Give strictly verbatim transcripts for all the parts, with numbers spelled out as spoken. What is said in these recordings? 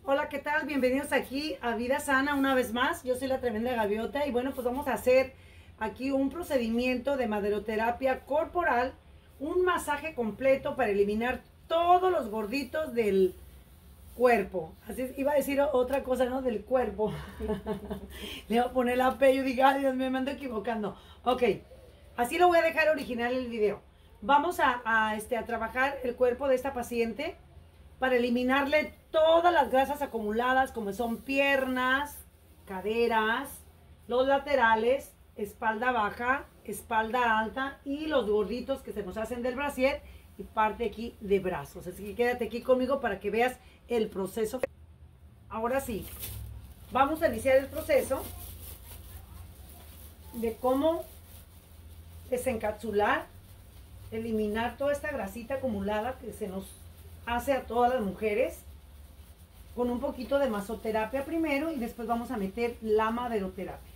Hola, ¿qué tal? Bienvenidos aquí a Vida Sana una vez más. Yo soy la Tremenda Gaviota y bueno, pues vamos a hacer aquí un procedimiento de maderoterapia corporal, un masaje completo para eliminar todos los gorditos del cuerpo. Así es, iba a decir otra cosa, ¿no? Del cuerpo. Le voy a poner la P y yo digo, ay Dios mío, me ando equivocando. Ok, así lo voy a dejar original el video. Vamos a, a, este, a trabajar el cuerpo de esta paciente para eliminarle todas las grasas acumuladas, como son piernas, caderas, los laterales, espalda baja, espalda alta y los gorditos que se nos hacen del brasier y parte aquí de brazos. Así que quédate aquí conmigo para que veas el proceso. Ahora sí, vamos a iniciar el proceso de cómo desencapsular, eliminar toda esta grasita acumulada que se nos hace a todas las mujeres, con un poquito de masoterapia primero y después vamos a meter la maderoterapia.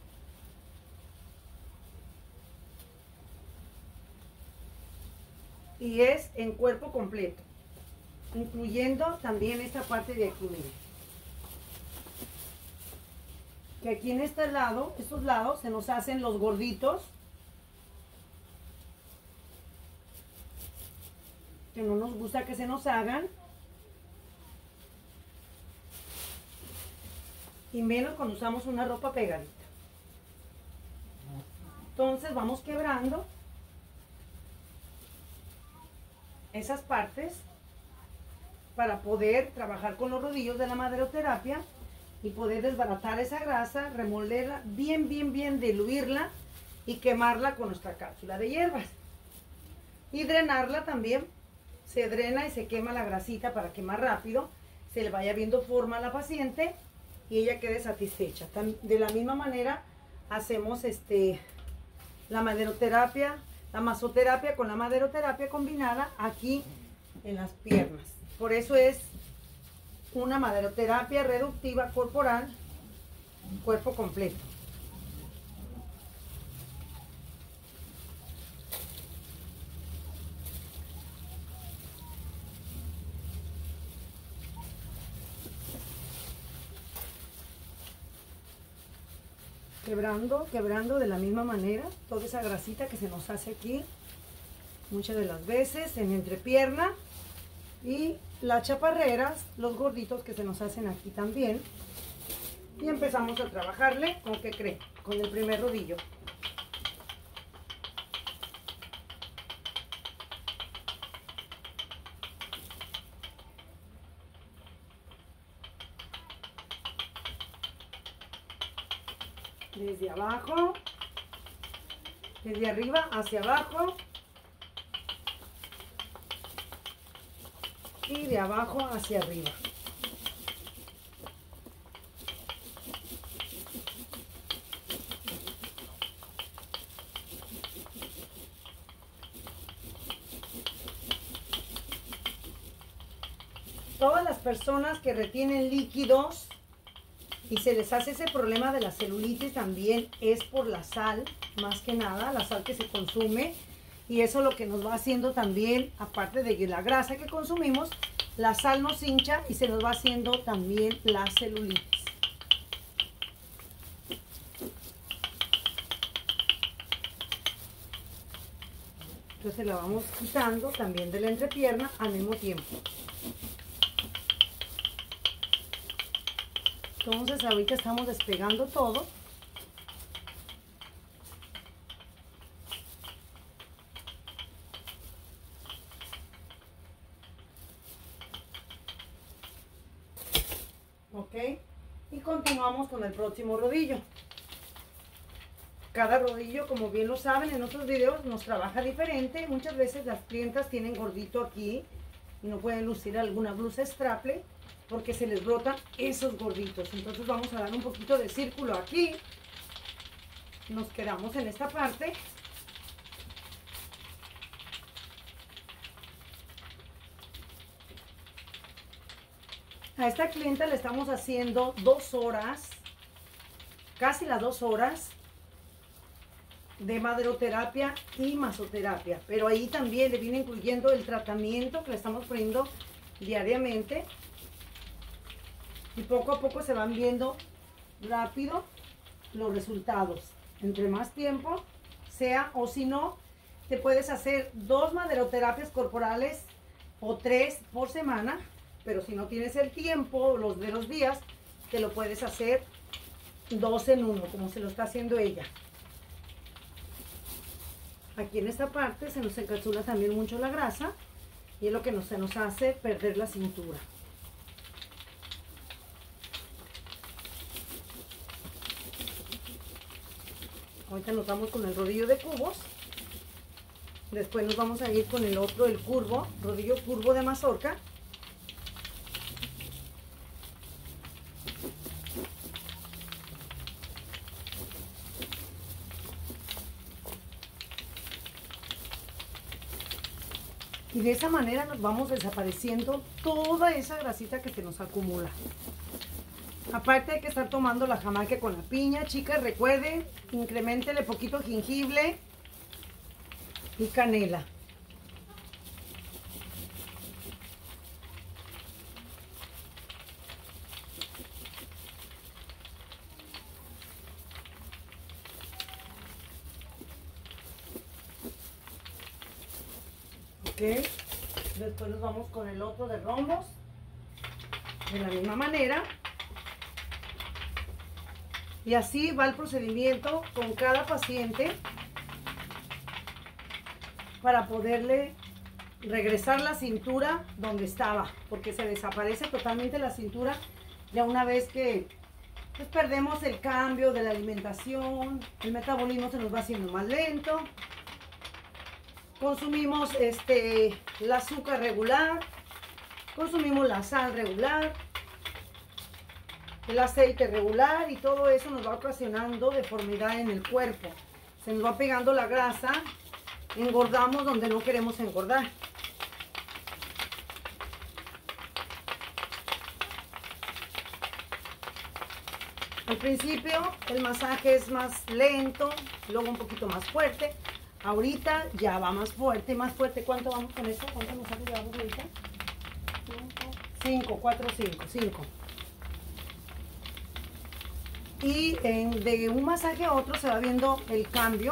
Y es en cuerpo completo, incluyendo también esta parte de aquí, miren. Que aquí en este lado, estos lados, se nos hacen los gorditos, que no nos gusta que se nos hagan. Y menos cuando usamos una ropa pegadita. Entonces vamos quebrando esas partes para poder trabajar con los rodillos de la maderoterapia y poder desbaratar esa grasa, remolerla bien, bien, bien, diluirla y quemarla con nuestra cápsula de hierbas. Y drenarla también. Se drena y se quema la grasita para que más rápido se le vaya viendo forma a la paciente y ella quede satisfecha. De la misma manera hacemos este, la maderoterapia, la masoterapia con la maderoterapia combinada aquí en las piernas. Por eso es una maderoterapia reductiva corporal, cuerpo completo. Quebrando, quebrando de la misma manera toda esa grasita que se nos hace aquí muchas de las veces en entrepierna y las chaparreras, los gorditos que se nos hacen aquí también. Y empezamos a trabajarle, ¿con qué cree? Con el primer rodillo. Desde abajo, desde arriba hacia abajo y de abajo hacia arriba. Todas las personas que retienen líquidos y se les hace ese problema de la celulitis también es por la sal, más que nada, la sal que se consume. Y eso lo que nos va haciendo también, aparte de la grasa que consumimos, la sal nos hincha y se nos va haciendo también la celulitis. Entonces la vamos quitando también de la entrepierna al mismo tiempo. Entonces ahorita estamos despegando todo. Ok. Y continuamos con el próximo rodillo. Cada rodillo, como bien lo saben, en otros videos nos trabaja diferente. Muchas veces las clientas tienen gordito aquí y no pueden lucir alguna blusa straple porque se les brotan esos gorditos. Entonces vamos a dar un poquito de círculo aquí. Nos quedamos en esta parte. A esta clienta le estamos haciendo dos horas, casi las dos horas de maderoterapia y masoterapia. Pero ahí también le viene incluyendo el tratamiento que le estamos poniendo diariamente Y poco a poco se van viendo rápido los resultados. Entre más tiempo sea, o si no, te puedes hacer dos maderoterapias corporales o tres por semana, pero si no tienes el tiempo, los de los días, te lo puedes hacer dos en uno, como se lo está haciendo ella. Aquí en esta parte se nos encapsula también mucho la grasa y es lo que nos, se nos hace perder la cintura. Ahorita nos vamos con el rodillo de cubos. Después nos vamos a ir con el otro, el curvo, rodillo curvo de mazorca. Y de esa manera nos vamos desapareciendo toda esa grasita que se nos acumula. Aparte hay que estar tomando la jamaica con la piña. Chicas, recuerden, increméntele poquito jengibre y canela. Ok, después nos vamos con el otro de rombos. De la misma manera. Y así va el procedimiento con cada paciente para poderle regresar la cintura donde estaba, porque se desaparece totalmente la cintura ya una vez que pues, perdemos el cambio de la alimentación, el metabolismo se nos va haciendo más lento, consumimos este, el azúcar regular, consumimos la sal regular, el aceite regular, y todo eso nos va ocasionando deformidad en el cuerpo. Se nos va pegando la grasa, engordamos donde no queremos engordar. Al principio el masaje es más lento, luego un poquito más fuerte. Ahorita ya va más fuerte, más fuerte. ¿Cuánto vamos con esto? ¿Cuántos masajes llevamos ahorita? cinco, cuatro, cinco, cinco. Y en, de un masaje a otro se va viendo el cambio,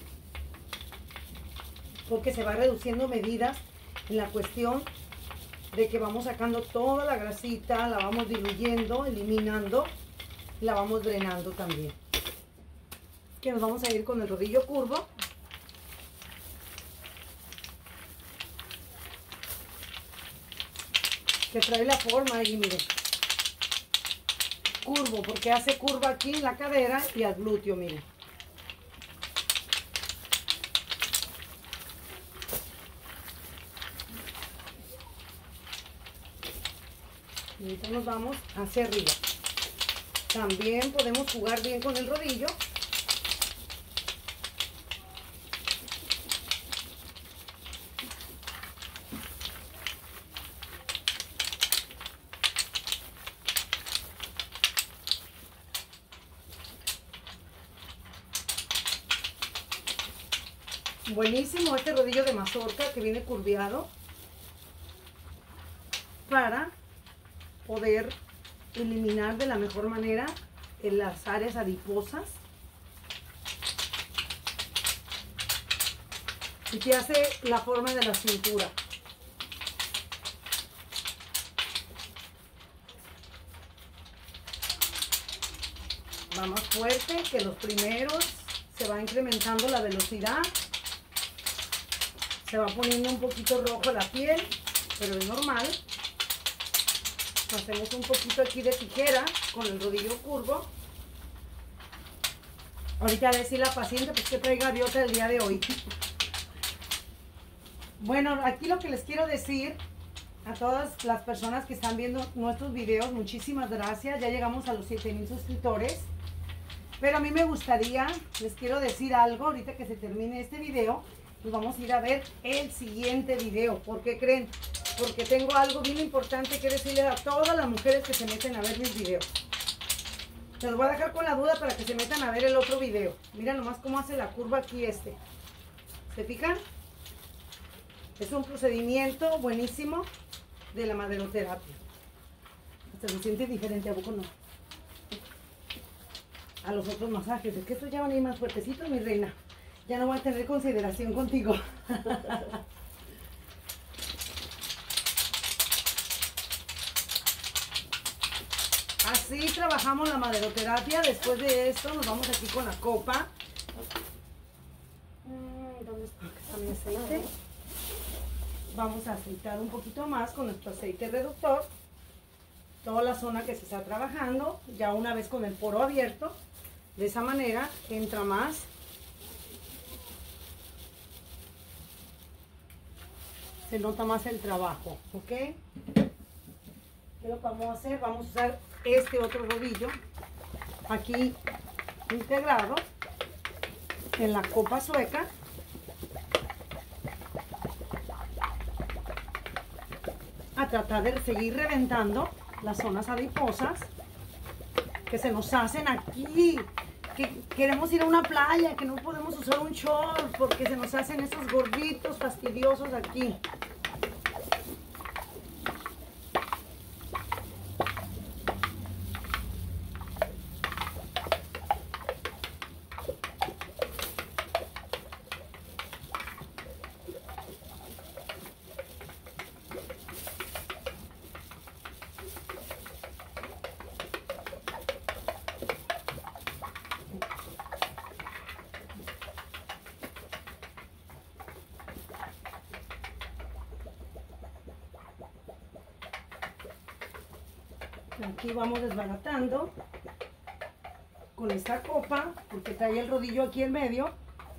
porque se va reduciendo medidas en la cuestión de que vamos sacando toda la grasita, la vamos diluyendo, eliminando, la vamos drenando también. Que nos vamos a ir con el rodillo curvo. Que trae la forma ahí, miren. Curvo, porque hace curva aquí en la cadera y al glúteo, miren. Y ahorita nos vamos hacia arriba. También podemos jugar bien con el rodillo. Buenísimo este rodillo de mazorca que viene curviado para poder eliminar de la mejor manera en las áreas adiposas, y que hace la forma de la cintura. Va más fuerte que los primeros, se va incrementando la velocidad. Se va poniendo un poquito rojo la piel, pero es normal. Hacemos un poquito aquí de tijera con el rodillo curvo. Ahorita a ver si la paciente pues que trae gaviota el día de hoy. Bueno, aquí lo que les quiero decir a todas las personas que están viendo nuestros videos, muchísimas gracias. Ya llegamos a los siete mil suscriptores. Pero a mí me gustaría, les quiero decir algo ahorita que se termine este video. Pues vamos a ir a ver el siguiente video. ¿Por qué creen? Porque tengo algo bien importante que decirle a todas las mujeres que se meten a ver mis videos. Se los voy a dejar con la duda para que se metan a ver el otro video. Mira nomás cómo hace la curva aquí este. ¿Se fijan? Es un procedimiento buenísimo de la maderoterapia. Hasta se siente diferente, ¿a poco no? A los otros masajes. Es que estos ya van a ir más fuertecitos, mi reina. Ya no voy a tener consideración contigo. Así trabajamos la maderoterapia. Después de esto nos vamos aquí con la copa. ¿Dónde está? Aquí está mi aceite. Vamos a aceitar un poquito más con nuestro aceite reductor. Toda la zona que se está trabajando. Ya una vez con el poro abierto. De esa manera entra más. Se nota más el trabajo, ¿ok? ¿Qué es lo que vamos a hacer? Vamos a usar este otro rodillo aquí integrado en la copa sueca. A tratar de seguir reventando las zonas adiposas que se nos hacen aquí. Que queremos ir a una playa, que no podemos usar un short porque se nos hacen esos gorditos fastidiosos aquí. Aquí vamos desbaratando con esta copa, porque trae el rodillo aquí en medio,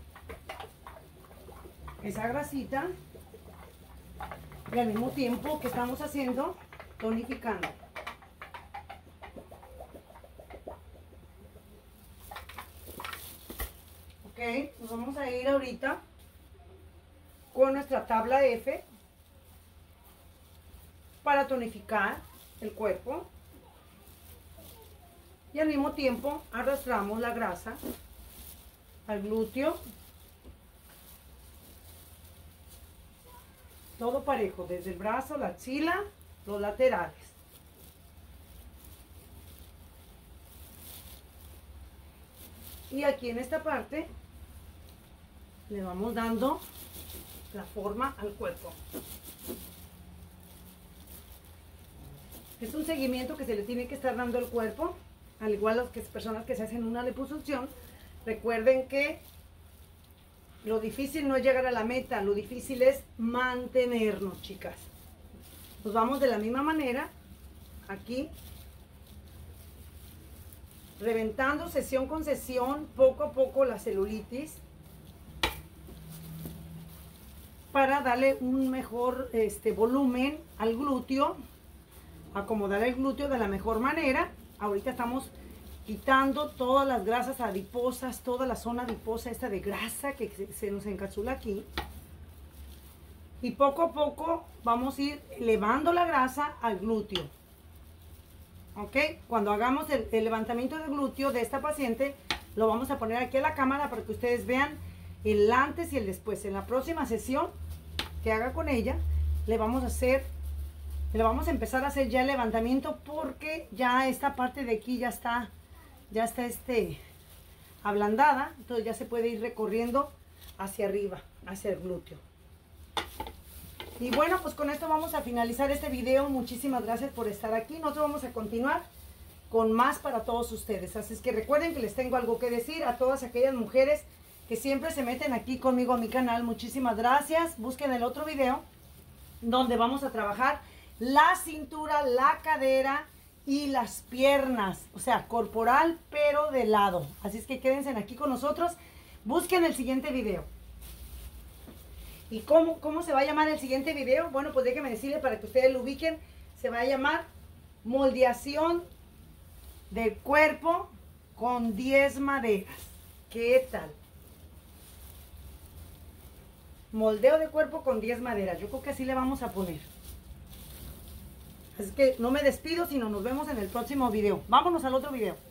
esa grasita, y al mismo tiempo que estamos haciendo, tonificando. Ok, nos vamos a ir ahorita con nuestra tabla F para tonificar el cuerpo. Y al mismo tiempo arrastramos la grasa al glúteo. Todo parejo, desde el brazo, la axila, los laterales. Y aquí en esta parte le vamos dando la forma al cuerpo. Es un seguimiento que se le tiene que estar dando al cuerpo. Al igual las que personas que se hacen una liposucción, recuerden que lo difícil no es llegar a la meta, lo difícil es mantenernos, chicas. Nos vamos de la misma manera, aquí, reventando sesión con sesión, poco a poco la celulitis, para darle un mejor este, volumen al glúteo, acomodar el glúteo de la mejor manera. Ahorita estamos quitando todas las grasas adiposas, toda la zona adiposa esta de grasa que se nos encapsula aquí. Y poco a poco vamos a ir elevando la grasa al glúteo. ¿Ok? Cuando hagamos el, el levantamiento del glúteo de esta paciente, lo vamos a poner aquí a la cámara para que ustedes vean el antes y el después. En la próxima sesión que haga con ella, le vamos a hacer... Le vamos a empezar a hacer ya el levantamiento porque ya esta parte de aquí ya está, ya está este, ablandada. Entonces ya se puede ir recorriendo hacia arriba, hacia el glúteo. Y bueno, pues con esto vamos a finalizar este video. Muchísimas gracias por estar aquí. Nosotros vamos a continuar con más para todos ustedes. Así es que recuerden que les tengo algo que decir a todas aquellas mujeres que siempre se meten aquí conmigo a mi canal. Muchísimas gracias. Busquen el otro video donde vamos a trabajar la cintura, la cadera y las piernas, o sea, corporal pero de lado. Así es que quédense aquí con nosotros, busquen el siguiente video. ¿Y cómo, cómo se va a llamar el siguiente video? Bueno, pues déjenme decirles para que ustedes lo ubiquen. Se va a llamar moldeación del cuerpo con diez maderas. ¿Qué tal? Moldeo de cuerpo con diez maderas. Yo creo que así le vamos a poner. Así que no me despido, sino nos vemos en el próximo video. Vámonos al otro video.